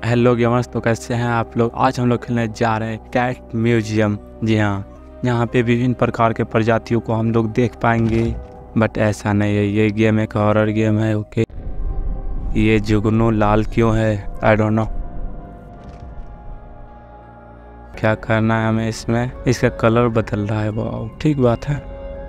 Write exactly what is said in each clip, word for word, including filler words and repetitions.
Hello gamers, तो कैसे हैं आप लोग। आज हम लोग खेलने जा रहे हैं कैट म्यूजियम। जी हाँ, यहाँ पे विभिन्न प्रकार के प्रजातियों को हम लोग देख पाएंगे, बट ऐसा नहीं है। ये गेम एक हॉरर गेम है। ओके, ये जुगनू लाल क्यों है, आई डोंट नो। क्या करना है हमें इसमें, इसका कलर बदल रहा है। वो ठीक बात है।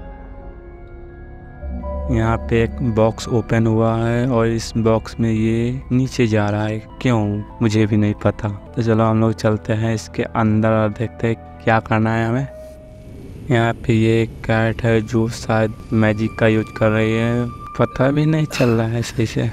यहाँ पे एक बॉक्स ओपन हुआ है और इस बॉक्स में ये नीचे जा रहा है, क्यों मुझे भी नहीं पता। तो चलो हम लोग चलते हैं इसके अंदर और देखते हैं क्या करना है हमें। यहाँ पे ये एक कैट है जो शायद मैजिक का यूज कर रही है, पता भी नहीं चल रहा है सही से।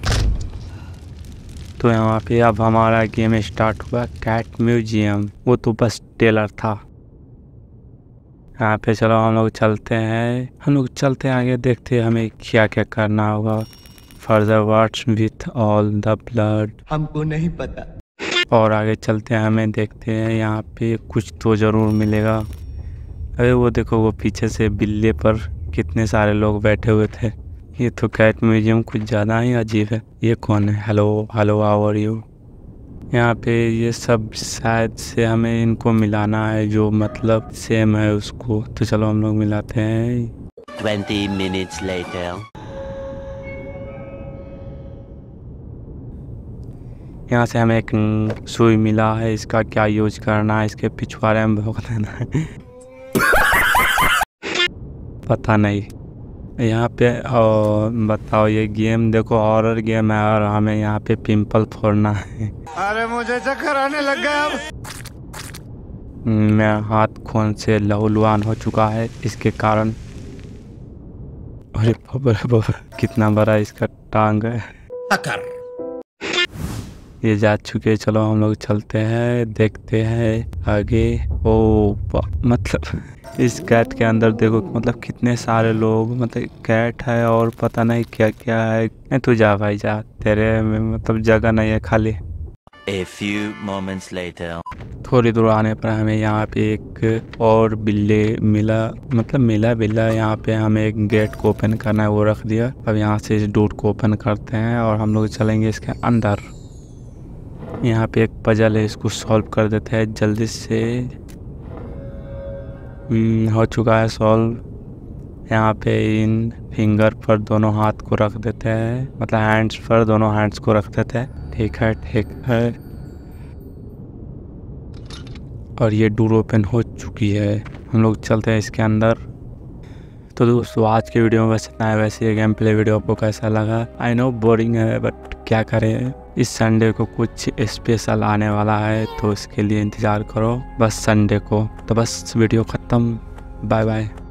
तो यहाँ पे अब हमारा गेम स्टार्ट हुआ, कैट म्यूजियम। वो तो बस ट्रेलर था। यहाँ पे चलो हम लोग चलते हैं हम लोग चलते हैं आगे, देखते हैं हमें क्या क्या करना होगा। Further words with all the blood, हमको नहीं पता। और आगे चलते हैं, हमें देखते हैं यहाँ पे कुछ तो ज़रूर मिलेगा। अरे वो देखो, वो पीछे से बिल्ले पर कितने सारे लोग बैठे हुए थे। ये तो कैट म्यूजियम कुछ ज़्यादा ही अजीब है। ये कौन है? Hello hello, how are you. यहाँ पे ये सब शायद से हमें इनको मिलाना है, जो मतलब सेम है उसको। तो चलो हम लोग मिलाते हैं। Twenty minutes later. यहाँ से हमें एक सुई मिला है, इसका क्या यूज करना है, इसके पिछवाड़े में भोंक देना है पता नहीं। यहाँ पे और बताओ, ये गेम देखो हॉरर गेम है और हमें यहाँ पे पिंपल फोड़ना है। अरे मुझे चक्कर आने लग गया अब। मेरा हाथ खून से लहूलुहान हो चुका है इसके कारण। अरे बाबा बाबा, कितना बड़ा इसका टांग है। ये जा चुके। चलो हम लोग चलते हैं, देखते हैं आगे। ओ मतलब इस कैट के अंदर देखो, मतलब कितने सारे लोग, मतलब कैट है और पता नहीं क्या क्या है। नहीं तू जा भाई जा, तेरे में मतलब जगह नहीं है खाली। A few moments later. थोड़ी दूर आने पर हमें यहाँ पे एक और बिल्ले मिला, मतलब मिला बिल्ला। यहाँ पे हमें एक गेट को ओपन करना है, वो रख दिया। अब यहाँ से इस डोर को ओपन करते हैं और हम लोग चलेंगे इसके अंदर। यहाँ पे एक पजल है, इसको सॉल्व कर देते हैं जल्दी से। हो चुका है सॉल्व। यहाँ पे इन फिंगर पर दोनों हाथ को रख देते हैं, मतलब हैंड्स पर दोनों हैंड्स को रख देते हैं। ठीक है ठीक है। और ये डोर ओपन हो चुकी है, हम लोग चलते हैं इसके अंदर। तो दोस्तों आज के वीडियो में बस इतना है। वैसे ये गेम प्ले वीडियो आपको कैसा लगा? आई नो बोरिंग है, बट क्या करें, इस संडे को कुछ स्पेशल आने वाला है, तो इसके लिए इंतज़ार करो बस संडे को। तो बस वीडियो ख़त्म, बाय बाय।